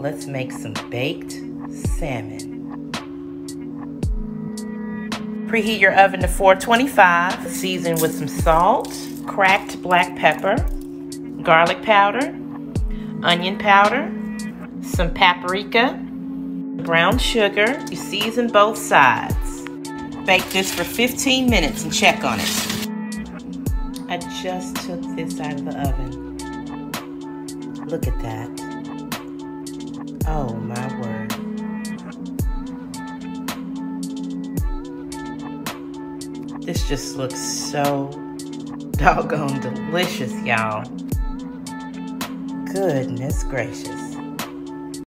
let's make some baked salmon. Preheat your oven to 425. Season with some salt, cracked black pepper, garlic powder, onion powder, some paprika, brown sugar. You season both sides. Bake this for 15 minutes and check on it. I just took this out of the oven. Look at that. Oh my word. This just looks so doggone delicious, y'all. Goodness gracious.